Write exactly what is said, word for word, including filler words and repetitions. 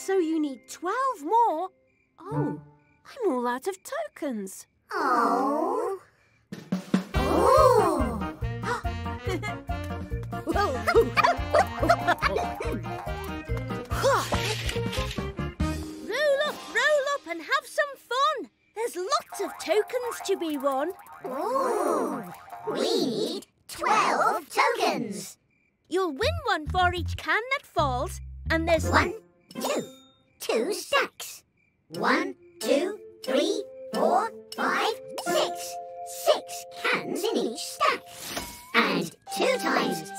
So you need twelve more. Oh, I'm all out of tokens. Oh. Oh. Roll up, roll up and have some fun. There's lots of tokens to be won. Ooh. We need twelve tokens. You'll win one for each can that falls, and there's One, two, two stacks. One, two, three, four, five, six. Six cans in each stack. And two times